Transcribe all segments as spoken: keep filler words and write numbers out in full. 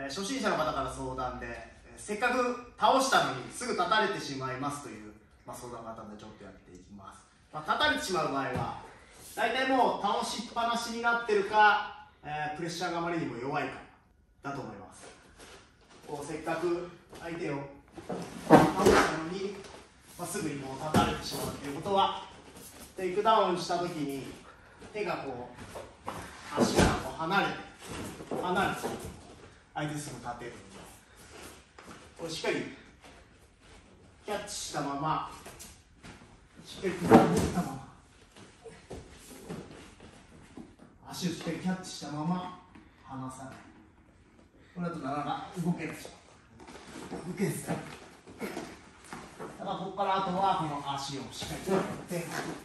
ー、初心者の方から相談で、えー、せっかく倒したのにすぐ立たれてしまいますという、まあ、相談があったのでちょっとやっていきます。まあ、立たれてしまう場合は大体もう倒しっぱなしになってるか、えー、プレッシャーがあまりにも弱いかだと思います。こうせっかく相手を倒したのに、まあ、すぐにもう立たれてしまうということは、テイクダウンしたときに手がこう足からこう離れて離れて相手すぐ立てるので、これしっかりキャッチしたまま、しっかり首を持ったまま、足をしっかりキャッチしたまま離さない。これだとなかなか動けないでしょ。動けず。ただここからあとはこの足をしっかり持って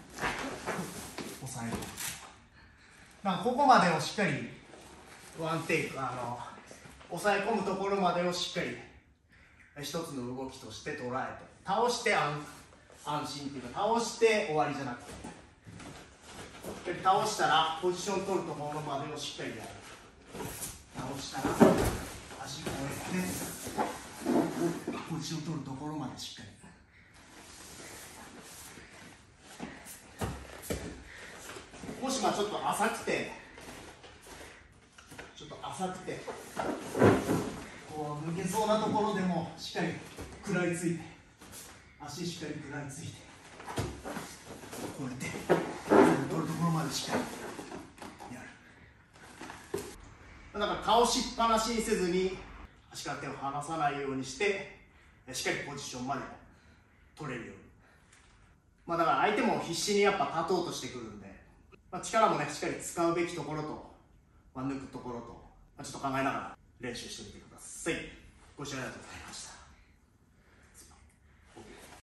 押さえる。まあここまでをしっかりワンテイク、あの押さえ込むところまでをしっかり一つの動きとして捉えて、倒して安安心っていうか、倒して終わりじゃなくて、倒したらポジション取るところまでをしっかりやる。倒したら足を越えてポジション取るところまでしっかり。もしまあちょっと浅くてちょっと浅くてこう抜けそうなところでもしっかり食らいついて、足しっかり食らいついて、こうやって取るところまでしっかりやる。だから倒しっぱなしにせずに足から手を離さないようにしてしっかりポジションまで取れるように。まあだから相手も必死にやっぱ立とうとしてくるんで、まあ、力もねしっかり使うべきところと、まあ、抜くところと、まあ、ちょっと考えながら練習してみてください。ご視聴ありがとうございました。